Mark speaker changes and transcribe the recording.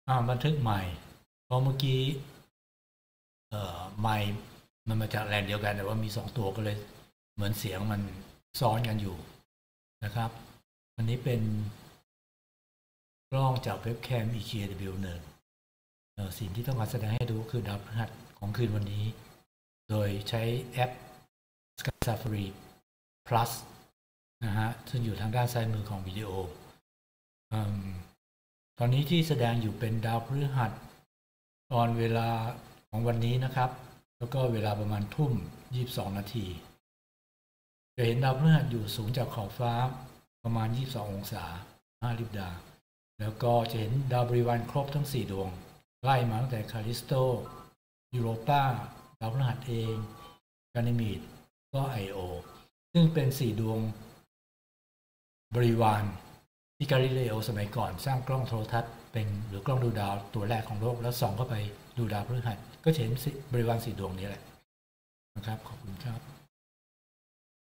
Speaker 1: บันทึกใหม่เพราะเมื่อกี้ไมค์มันมาจากแหล่งเดียวกันแต่ว่ามี2ตัวก็เลยเหมือนเสียงมันซ้อนกันอยู่นะครับอันนี้เป็นกล้องจากเว็บแคม EKW1 สิ่งที่ต้องการแสดงให้ดูคือดาวพฤหัสของคืนวันนี้โดยใช้แอป Sky Safari Plus นะฮะซึ่งอยู่ทางด้านซ้ายมือของวิดีโอตอนนี้ที่แสดงอยู่เป็นดาวพฤหัสตอนเวลาของวันนี้นะครับแล้วก็เวลาประมาณทุ่ม22 นาทีจะเห็นดาวพฤหัสอยู่สูงจากขอบฟ้าประมาณ22 องศา5 ลิบดาแล้วก็จะเห็นดาวบริวารครบทั้ง4 ดวงไล่มาตั้งแต่คาลิสโตยูโรปาดาวพฤหัสเองกานิมีดก็ไอโอซึ่งเป็น4 ดวงบริวารที่กาลิเลโอสมัยก่อนสร้างกล้องโทรทัศน์เป็นหรือกล้องดูดาวตัวแรกของโลกแล้วส่องเข้าไปดูดาวพฤหัสก็จะเห็นบริวาร4 ดวงนี้แหละนะครับขอบคุณครับ